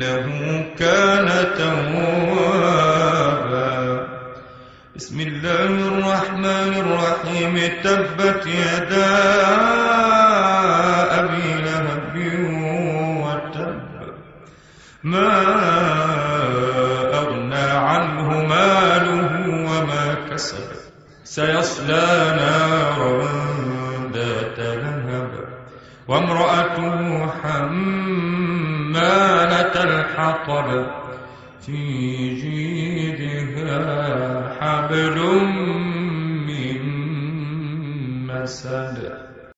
إنه كان توابا. بسم الله الرحمن الرحيم. تبت يدا أبي لهب وتب ما أغنى عنه ماله وما كسب سيصلى نارا ذات لهب وامرأته حمالة الحطب في جيدها حبل من مسد